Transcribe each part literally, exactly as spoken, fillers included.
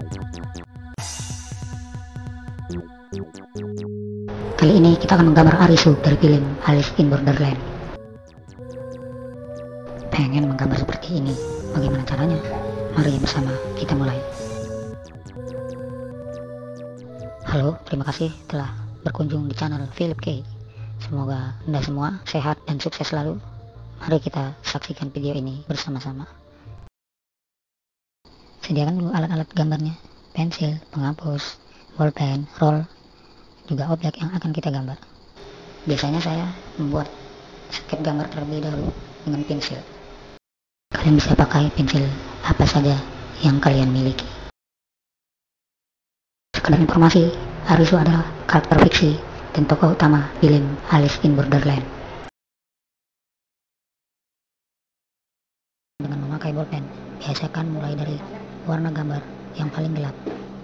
Kali ini kita akan menggambar Arisu dari film Alice in Borderland. Pengen menggambar seperti ini, bagaimana caranya? Mari bersama kita mulai. Halo, terima kasih telah berkunjung di channel Philip K. Semoga Anda semua sehat dan sukses selalu. Mari kita saksikan video ini bersama-sama. Sediakan dulu alat-alat gambarnya, pensil, penghapus, bolpen, roll, juga objek yang akan kita gambar. Biasanya saya membuat sketch gambar terlebih dahulu dengan pensil. Kalian bisa pakai pensil apa saja yang kalian miliki. Sekedar informasi, Arisu adalah karakter fiksi dan tokoh utama film Alice in Borderland. Dengan memakai bolpen, biasakan mulai dari warna gambar yang paling gelap.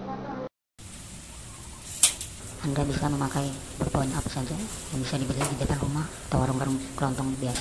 Anda bisa memakai bolpen apa saja yang bisa dibeli di depan rumah atau warung-warung kelontong biasa.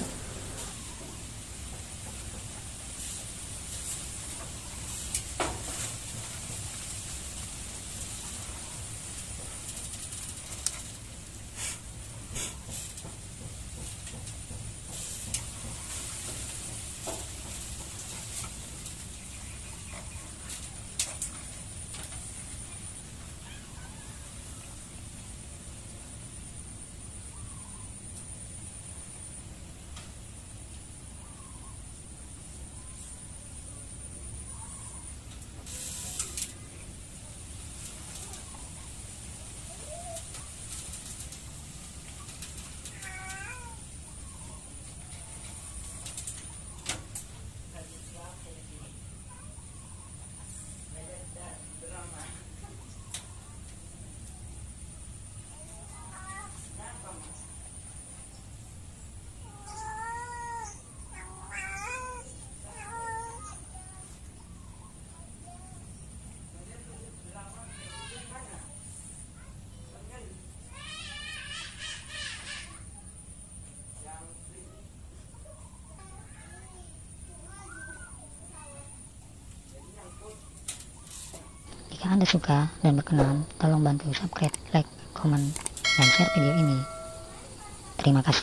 Jika Anda suka dan berkenan, tolong bantu subscribe, like, komen, dan share video ini. Terima kasih.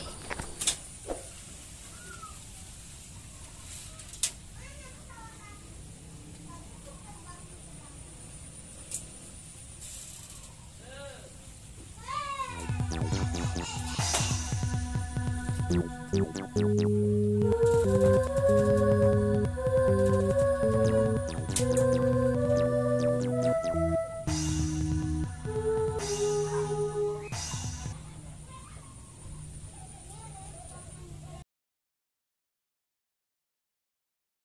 Thank you.